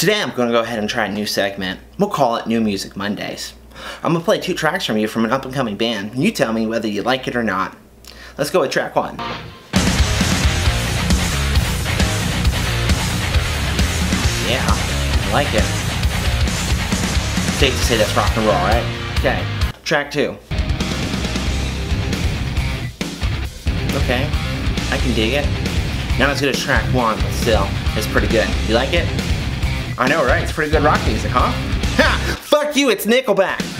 Today I'm going to go ahead and try a new segment. We'll call it New Music Mondays. I'm going to play 2 tracks from you from an up-and-coming band, and you tell me whether you like it or not. Let's go with track 1. Yeah, I like it. Safe to say that's rock and roll, right? Okay, track 2. Okay, I can dig it. Not as good as track 1, but still, it's pretty good. You like it? I know, right? It's pretty good rock music, huh? Ha! Fuck you, it's Nickelback!